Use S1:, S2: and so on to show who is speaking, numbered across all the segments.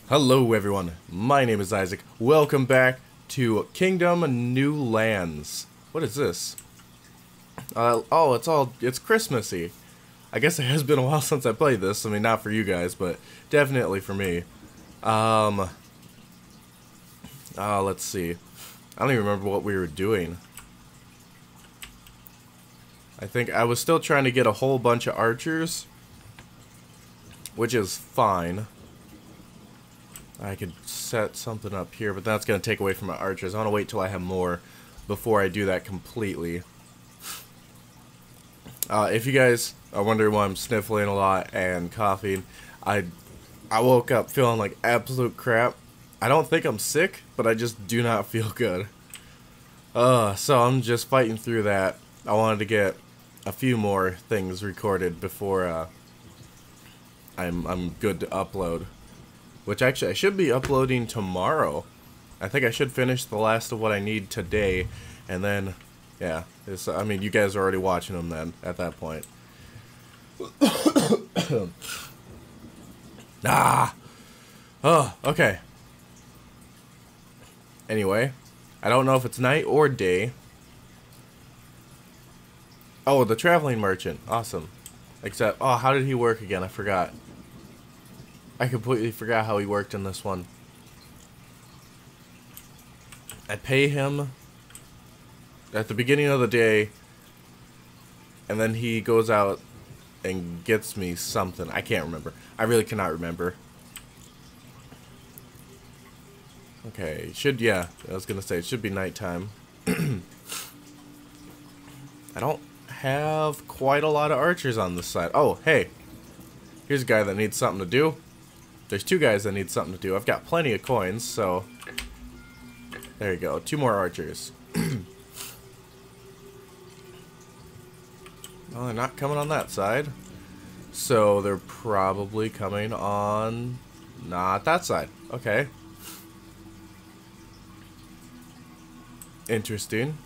S1: Hello everyone, my name is Isaac. Welcome back to Kingdom New Lands. What is this? It's Christmassy. I guess it has been a while since I played this. I mean, not for you guys, but definitely for me. Let's see. I don't even remember what we were doing. I think I was still trying to get a whole bunch of archers, which is fine. I could set something up here, but that's going to take away from my archers. I want to wait till I have more before I do that completely. If you guys are wondering why I'm sniffling a lot and coughing, I woke up feeling like absolute crap. I don't think I'm sick, but I just do not feel good. So I'm just fighting through that. I wanted to get a few more things recorded before I'm good to upload. Which actually I should be uploading tomorrow. I think I should finish the last of what I need today, and then, yeah. I mean, you guys are already watching them then at that point. Okay. Anyway, I don't know if it's night or day. Oh, the traveling merchant. Awesome. Except, how did he work again? I forgot. I completely forgot how he worked in this one. I pay him at the beginning of the day, and then he goes out and gets me something. I can't remember. I really cannot remember. Okay, yeah, I was gonna say, it should be nighttime. I don't have quite a lot of archers on this side. Oh, hey. Here's a guy that needs something to do. There's two guys that need something to do. I've got plenty of coins, so there you go. 2 more archers. Well, they're not coming on that side. So they're probably coming on not that side. Okay. Interesting.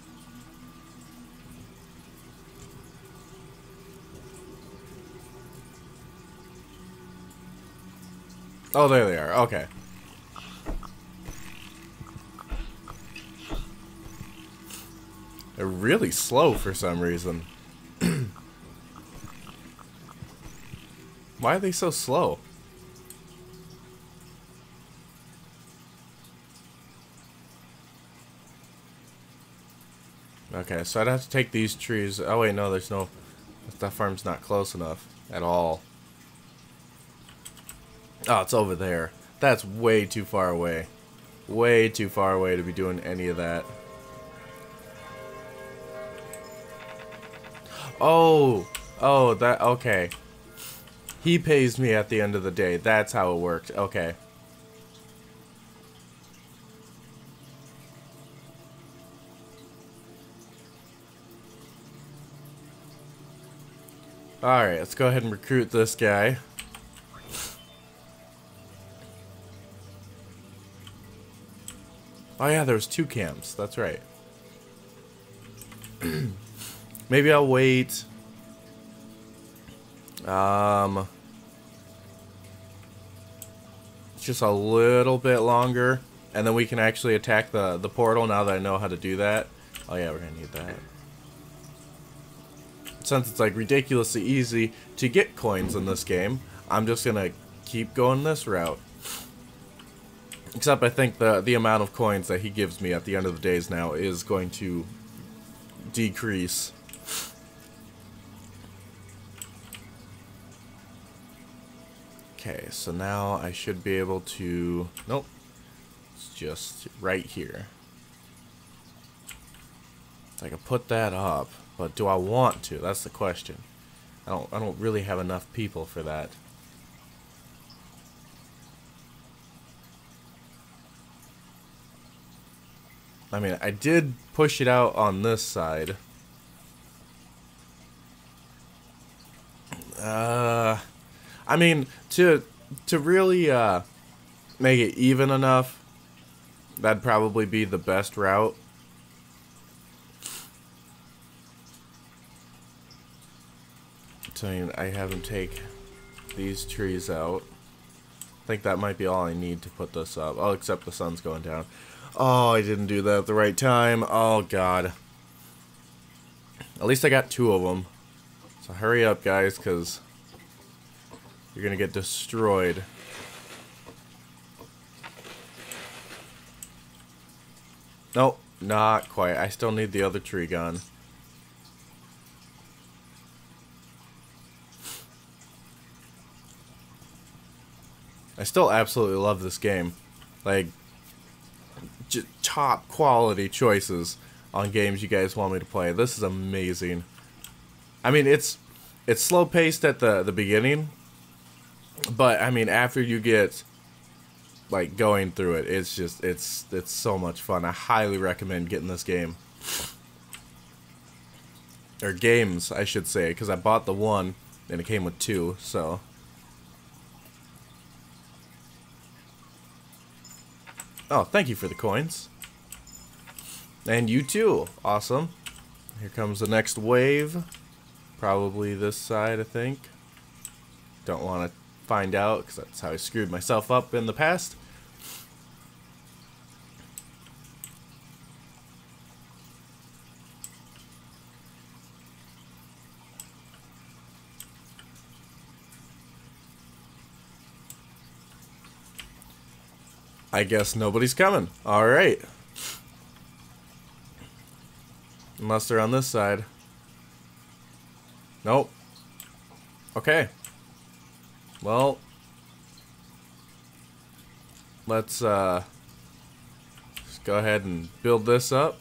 S1: Oh, there they are. Okay. They're really slow for some reason. Why are they so slow? Okay, so I'd have to take these trees. Oh wait, no, there's no... That farm's not close enough at all. Oh, it's over there. That's way too far away. Way too far away to be doing any of that. Oh, okay. He pays me at the end of the day. That's how it worked. Okay. Alright, let's go ahead and recruit this guy. Oh yeah, there was 2 camps. That's right. Maybe I'll wait. Just a little bit longer, and then we can actually attack the portal now that I know how to do that. Oh yeah, we're gonna need that. Since it's like ridiculously easy to get coins in this game, I'm just gonna keep going this route. Except I think the amount of coins that he gives me at the end of the days now is going to decrease. Okay, so now I should be able to... Nope. It's just right here. I can put that up, but do I want to? That's the question. I don't really have enough people for that. I mean, I did push it out on this side. I mean, to really make it even enough, that'd probably be the best route. So I have him take these trees out. I think that might be all I need to put this up. Oh, except the sun's going down. Oh, I didn't do that at the right time. Oh, God. At least I got 2 of them. So hurry up, guys, because you're going to get destroyed. Nope, not quite. I still need the other tree gun. I still absolutely love this game. Like, top quality choices on games you guys want me to play. This is amazing. I mean, it's slow paced at the beginning, but I mean, after you get like going through it, it's just it's so much fun. I highly recommend getting this game, or games, I should say, because I bought the 1 and it came with 2. So. Oh, thank you for the coins. And you too. Awesome. Here comes the next wave. Probably this side, I think. Don't want to find out because that's how I screwed myself up in the past. I guess nobody's coming. Alright. Unless they're on this side. Nope. Okay. Well. Let's just go ahead and build this up.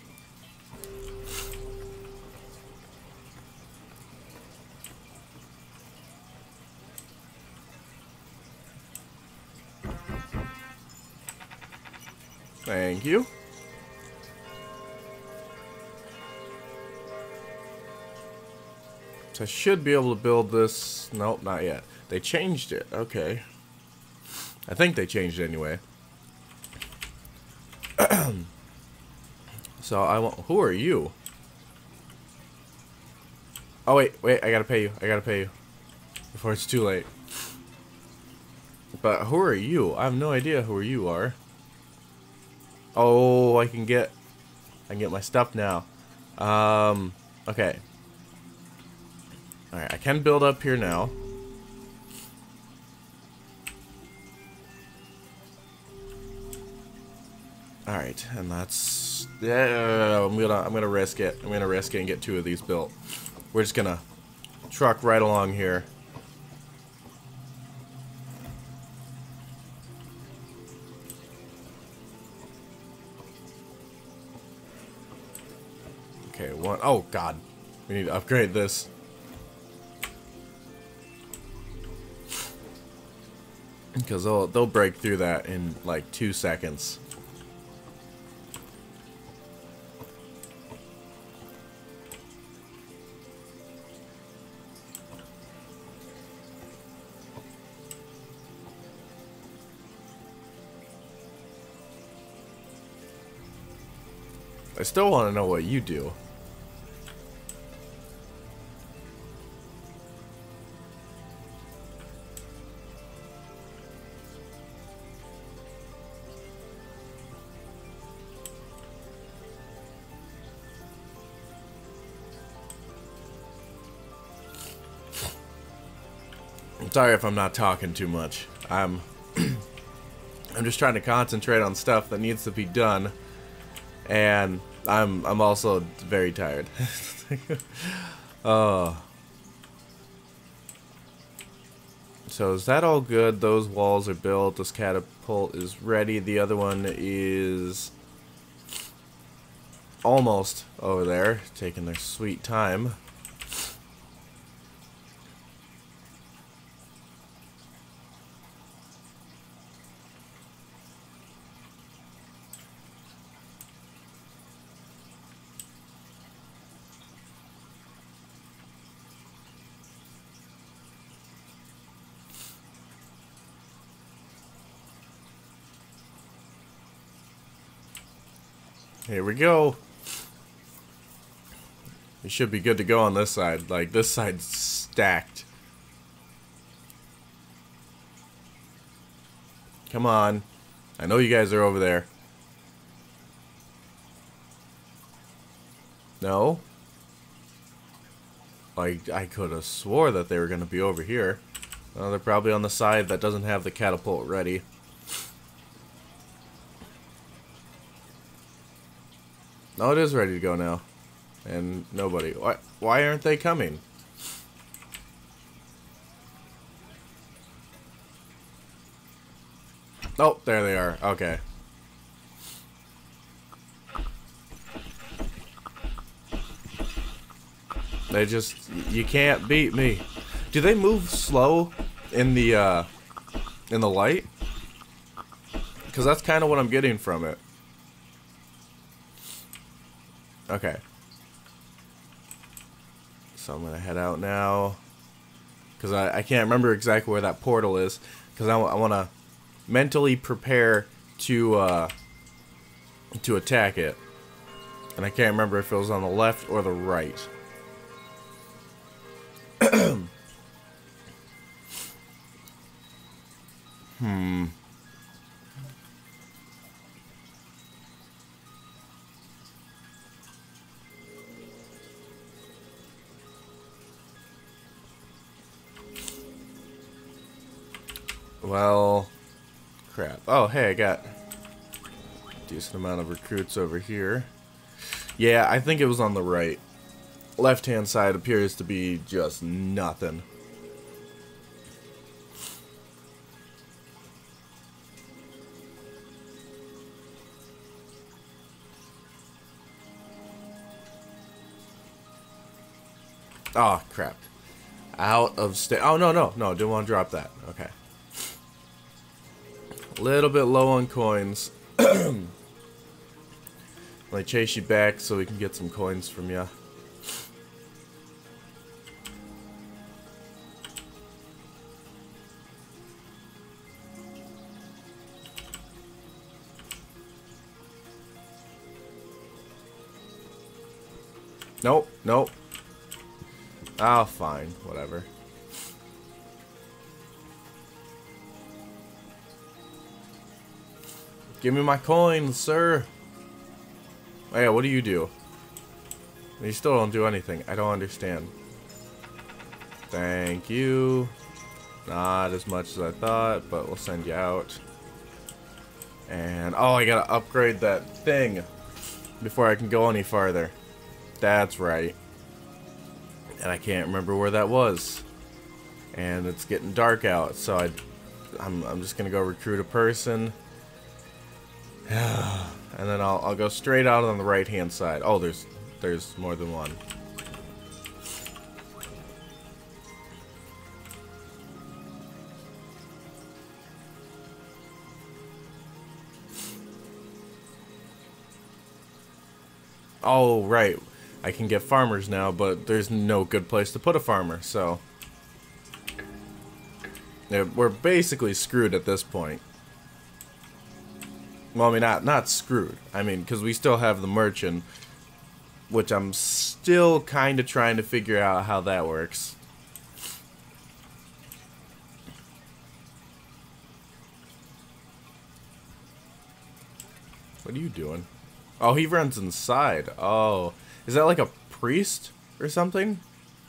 S1: Thank you. So I should be able to build this. Nope, not yet. They changed it. Okay. I think they changed it anyway. So I want. Who are you? Oh wait, I gotta pay you. I gotta pay you before it's too late. But who are you? I have no idea who you are. Oh, I can get my stuff now. Okay. Alright, I can build up here now. Alright, and that's I'm gonna risk it. I'm gonna risk it and get 2 of these built. We're just gonna truck right along here. Okay, 1. Oh God, we need to upgrade this. Because they'll break through that in like 2 seconds. I still want to know what you do. I'm sorry if I'm not talking too much. I'm just trying to concentrate on stuff that needs to be done, and I'm also very tired. Oh. So is that all good? Those walls are built. This catapult is ready. The other one is almost over there, taking their sweet time. Here we go. We should be good to go on this side. Like, this side's stacked. Come on. I know you guys are over there. No? Like, I could have swore that they were going to be over here. Well, they're probably on the side that doesn't have the catapult ready. No, it is ready to go now. And nobody. Why aren't they coming? Oh, there they are. Okay. They just... You can't beat me. Do they move slow in the light? Because that's kind of what I'm getting from it. Okay. So I'm going to head out now. Because I can't remember exactly where that portal is. Because I want to mentally prepare to attack it. And I can't remember if it was on the left or the right. Well, crap. Oh, hey, I got a decent amount of recruits over here. Yeah, I think it was on the right. Left-hand side appears to be just nothing. Oh, crap. Out of state. Oh, no, didn't want to drop that. Okay. A little bit low on coins. Let me chase you back so we can get some coins from you. Nope, nope. Oh, fine, whatever. Give me my coins, sir. Oh yeah, what do you do? You still don't do anything. I don't understand. Thank you. Not as much as I thought, but we'll send you out. And, oh, I gotta upgrade that thing before I can go any farther. That's right. And I can't remember where that was. And it's getting dark out, so I'm just gonna go recruit a person. And then I'll go straight out on the right hand side. Oh, there's more than one. Oh, right. I can get farmers now, but there's no good place to put a farmer, so yeah, we're basically screwed at this point. Well, I mean, not screwed. I mean, because we still have the merchant, which I'm still kind of trying to figure out how that works. What are you doing? Oh, he runs inside. Oh, is that like a priest or something?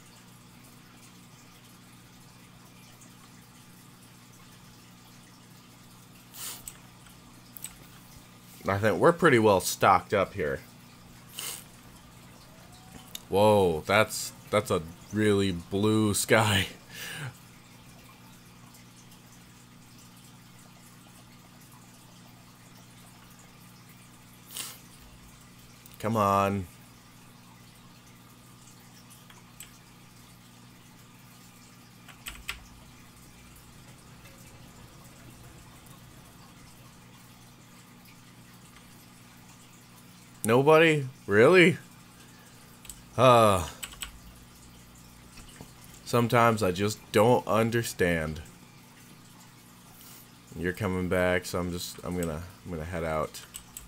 S1: I think we're pretty well stocked up here. Whoa, that's a really blue sky. Come on. Nobody? Really? Sometimes I just don't understand. You're coming back, so I'm gonna head out.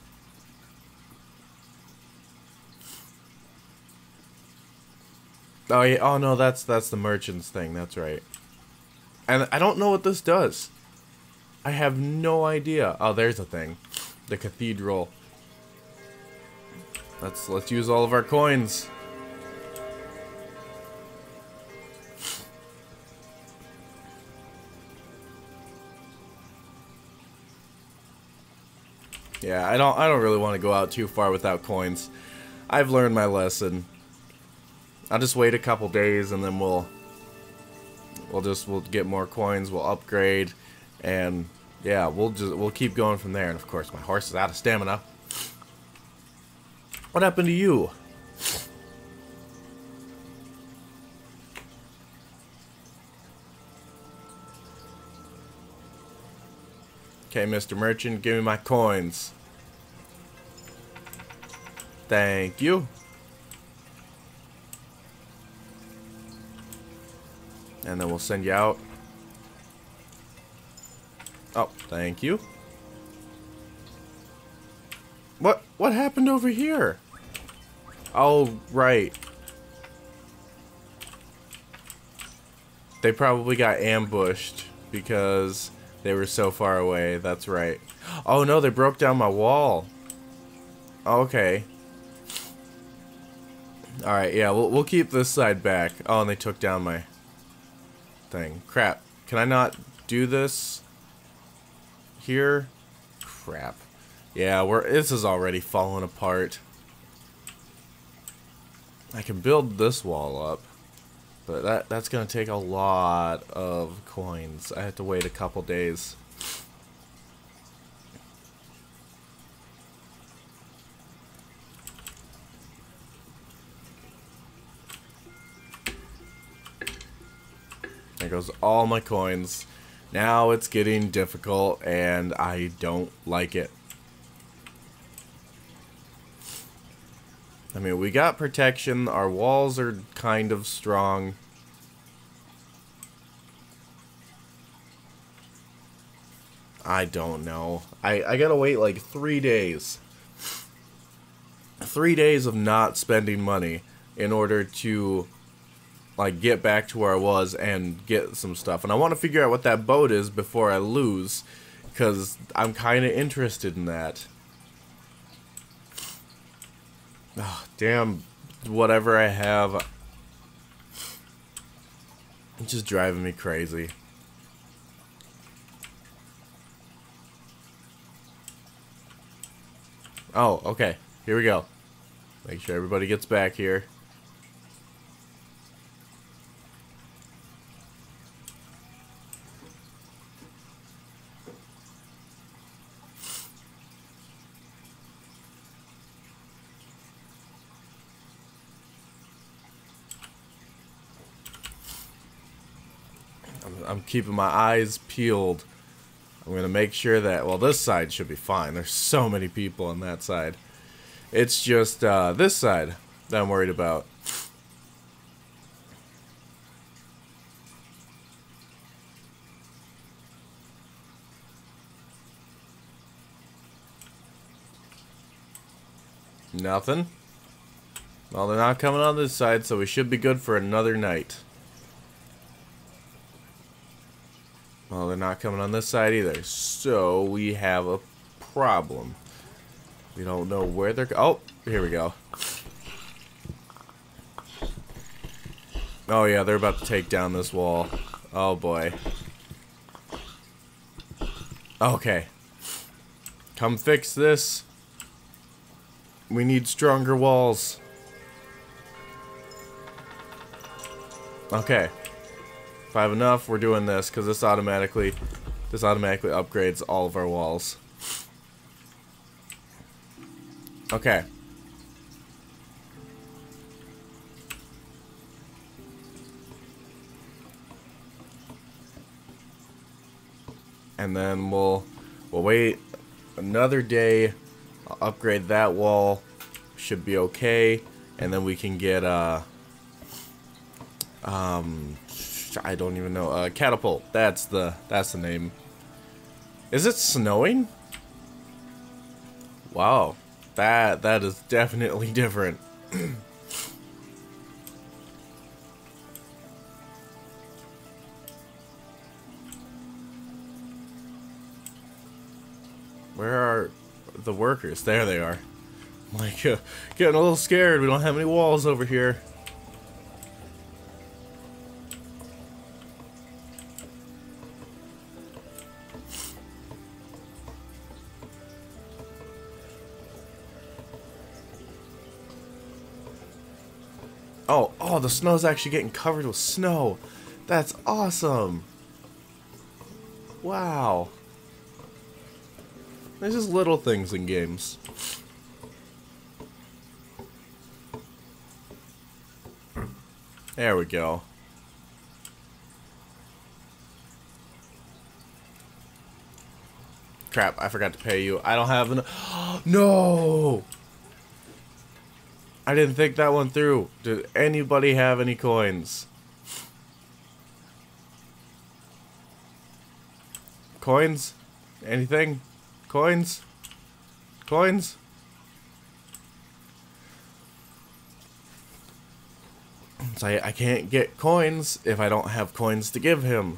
S1: Oh yeah, oh no, that's the merchant's thing, that's right. And I don't know what this does. I have no idea. Oh, there's a thing. The cathedral. Let's use all of our coins. Yeah, I don't really want to go out too far without coins. I've learned my lesson. I'll just wait a couple days and then we'll get more coins, we'll upgrade, and yeah, we'll keep going from there. And of course, my horse is out of stamina. What happened to you? Okay, Mr. Merchant, give me my coins. Thank you. And then we'll send you out. Oh, thank you. What happened over here? Oh, right. They probably got ambushed because they were so far away. That's right. Oh no, they broke down my wall. Okay. Alright, yeah, we'll keep this side back. Oh, and they took down my thing. Crap. Can I not do this here? Crap. Yeah, this is already falling apart. I can build this wall up, but that's gonna take a lot of coins. I have to wait a couple days. There goes all my coins. Now it's getting difficult and I don't like it. I mean, we got protection. Our walls are kind of strong. I don't know. I gotta wait like 3 days. 3 days of not spending money in order to like get back to where I was and get some stuff. And I want to figure out what that boat is before I lose, because I'm kind of interested in that. Oh, damn, whatever I have, it's just driving me crazy. Oh, okay, here we go. Make sure everybody gets back here. I'm keeping my eyes peeled. I'm going to make sure that, well, this side should be fine. There's so many people on that side. It's just this side that I'm worried about. Nothing. Well, they're not coming on this side, so we should be good for another night. Well, they're not coming on this side either, so we have a problem. We don't know where they're... Oh, here we go. Oh yeah, they're about to take down this wall. Oh boy. Okay. Come fix this. We need stronger walls. Okay. If I have enough, we're doing this, because this automatically upgrades all of our walls. Okay. And then we'll wait another day. I'll upgrade that wall. Should be okay. And then we can get I don't even know. Catapult. That's the name. Is it snowing? Wow. That is definitely different. the workers. There they are. I'm like, getting a little scared. We don't have any walls over here. Oh, the snow's actually getting covered with snow. That's awesome. Wow. There's just little things in games. There we go. Crap, I forgot to pay you. I don't have enough. No! I didn't think that one through. Did anybody have any coins? Coins? Anything? Coins? Coins? So I can't get coins if I don't have coins to give him.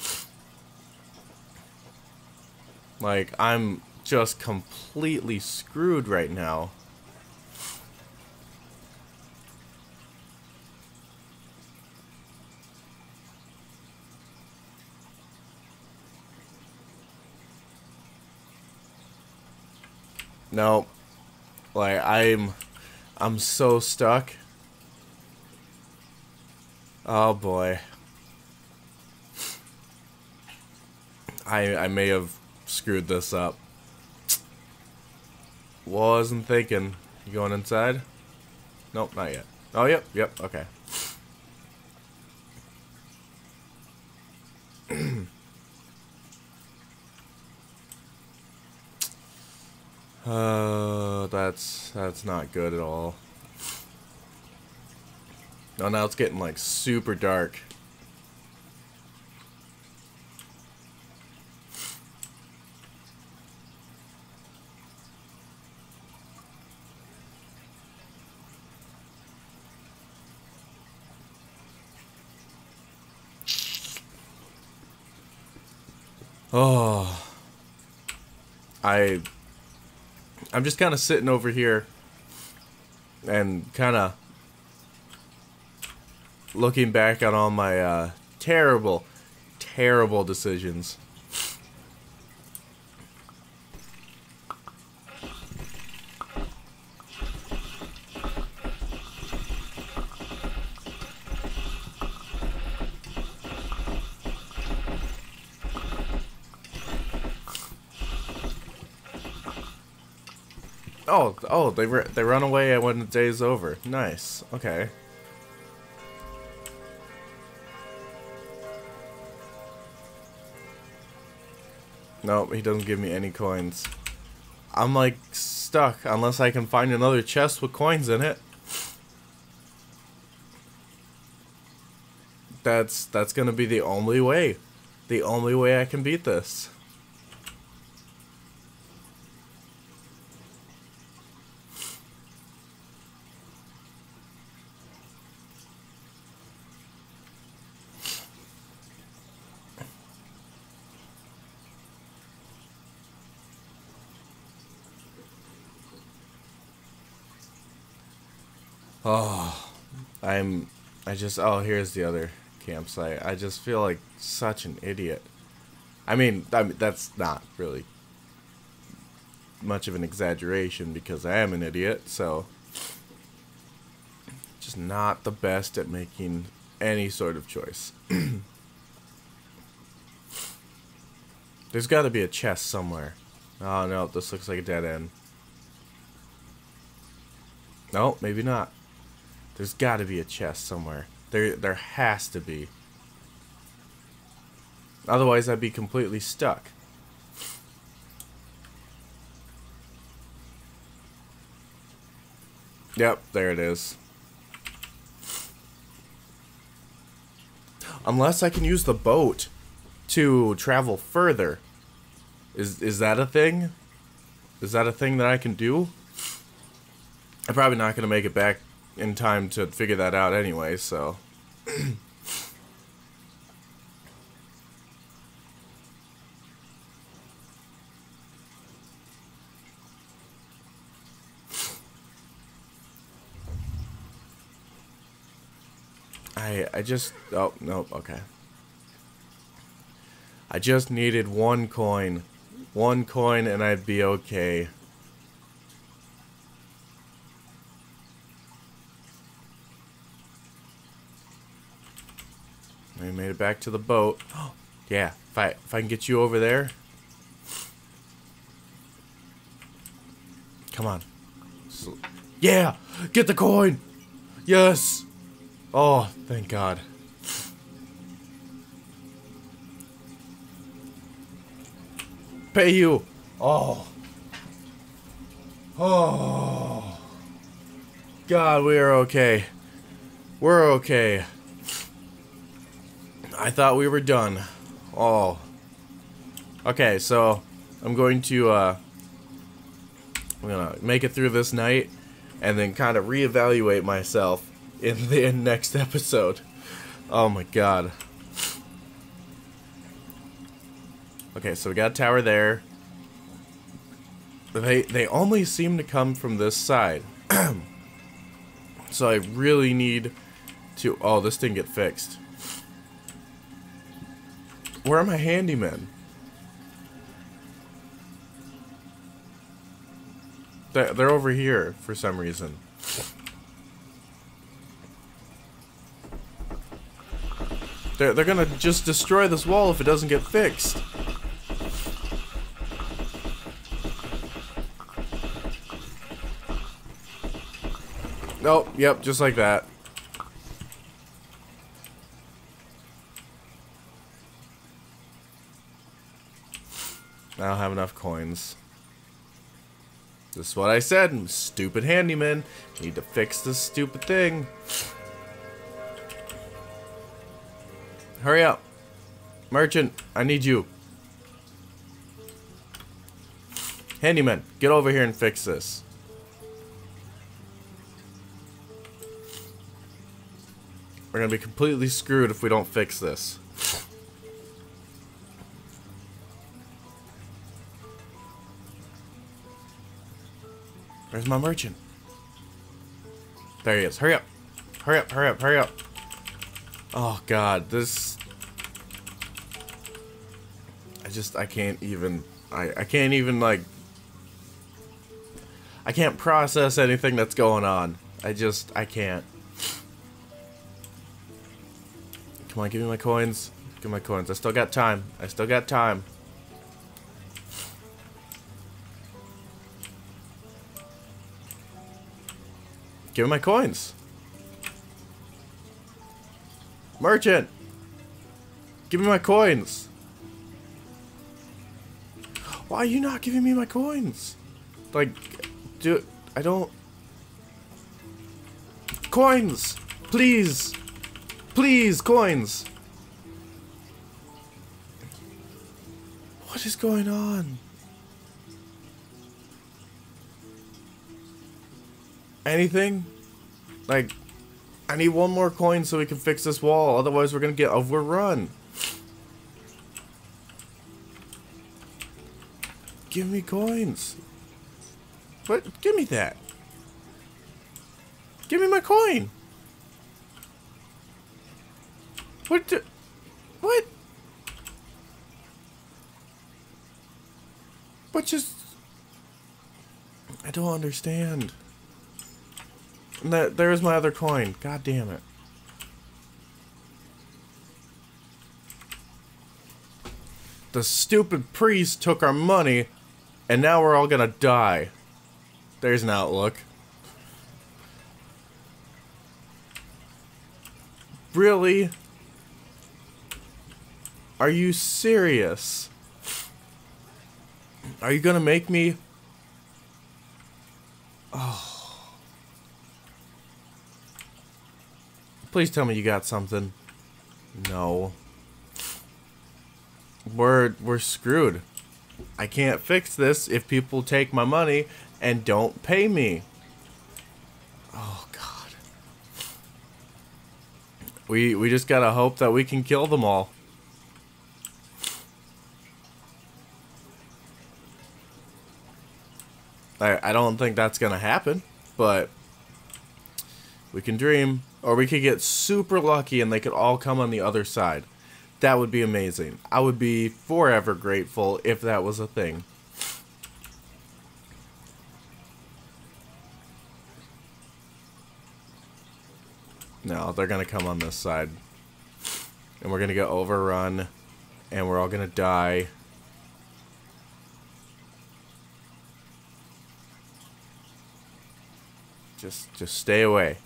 S1: Like, I'm just completely screwed right now. No, like I'm so stuck. Oh boy. I may have screwed this up. Wasn't thinking. You going inside? Nope, not yet. Oh, yep, okay. That's not good at all. Oh, now it's getting like super dark. Oh, I'm just kind of sitting over here and kind of looking back on all my terrible decisions. Oh, they run away when the day's over. Nice. Okay. Nope, he doesn't give me any coins. I'm like stuck unless I can find another chest with coins in it. That's gonna be the only way. The only way I can beat this. Oh, oh, here's the other campsite. I just feel like such an idiot. I mean, that's not really much of an exaggeration because I am an idiot, so just not the best at making any sort of choice. There's got to be a chest somewhere. Oh no, this looks like a dead end. No, maybe not. There's got to be a chest somewhere. There has to be. Otherwise, I'd be completely stuck. Yep, there it is. Unless I can use the boat to travel further. Is that a thing? Is that a thing that I can do? I'm probably not going to make it back in time to figure that out anyway, so. I just... Oh, nope, okay. I just needed 1 coin. 1 coin and I'd be okay. I made it back to the boat. Oh, yeah, if I can get you over there. Come on. Yeah! Get the coin! Yes! Oh, thank God. Pay you! Oh. Oh. God, we are okay. We're okay. I thought we were done. Oh. Okay, so I'm going to make it through this night and then kind of reevaluate myself in the next episode. Oh my God. Okay, so we got a tower there. They only seem to come from this side. So I really need to... Oh, this didn't get fixed. Where are my handymen? They're over here for some reason. They're gonna just destroy this wall if it doesn't get fixed. Nope, yep, just like that. I don't have enough coins. This is what I said, stupid handyman. Need to fix this stupid thing. Hurry up. Merchant, I need you. Handyman, get over here and fix this. We're gonna be completely screwed if we don't fix this. Where's my merchant? There he is. Hurry up. Hurry up, hurry up, hurry up. Oh God, this... I can't even... I can't even, like... I can't process anything that's going on. I can't. Come on, give me my coins. Give me my coins. I still got time. I still got time. Give me my coins. Merchant! Give me my coins. Why are you not giving me my coins? Like, I don't... Coins! Please! Please, coins! What is going on? Anything? Like, I need 1 more coin so we can fix this wall, otherwise we're gonna get overrun. Give me coins. What? Give me that. Give me my coin. What? What? What just... I don't understand. And there's my other coin. God damn it. The stupid priest took our money, and now we're all gonna die. There's an outlook. Really? Are you serious? Are you gonna make me... Oh. Please tell me you got something. No. We're screwed. I can't fix this if people take my money and don't pay me. Oh God. We just gotta hope that we can kill them all. I don't think that's gonna happen, but we can dream. Or we could get super lucky and they could all come on the other side. That would be amazing. I would be forever grateful if that was a thing. No, they're gonna come on this side. And we're gonna get overrun. And we're all gonna die. Just stay away.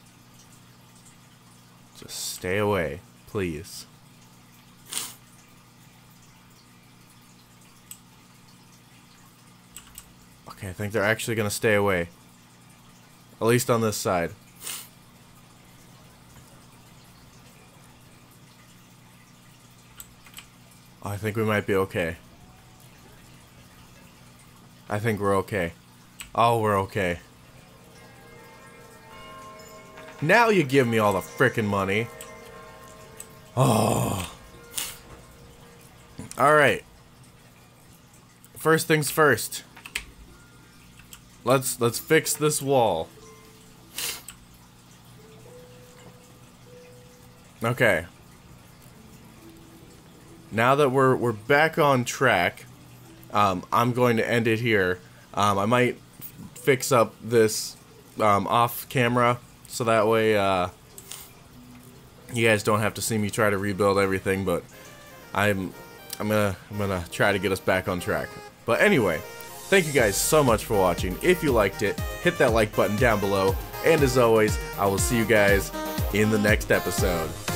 S1: Just stay away, please. Okay, I think they're actually gonna stay away. At least on this side. Oh, I think we might be okay. I think we're okay. Oh, we're okay. Now you give me all the frickin' money. Oh. Alright. First things first. Let's fix this wall. Okay. Now that we're back on track, I'm going to end it here. I might fix up this off camera so that way you guys don't have to see me try to rebuild everything. But I'm gonna try to get us back on track. But anyway, thank you guys so much for watching. If you liked it, hit that like button down below. And as always, I will see you guys in the next episode.